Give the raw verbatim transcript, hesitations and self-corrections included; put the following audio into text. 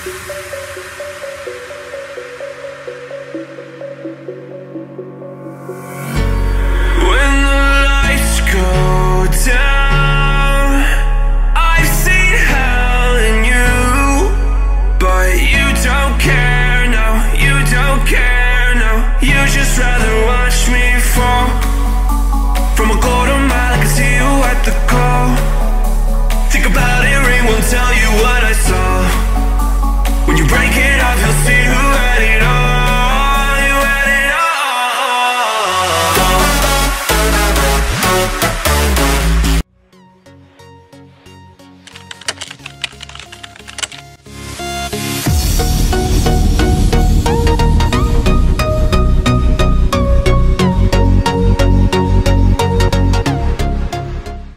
When the lights go down, I've seen hell in you, but you don't care, no, you don't care, no. You just rather watch me fall from a quarter mile. I can see you at the call. Think about it, ring won't tell you what I saw when you break it.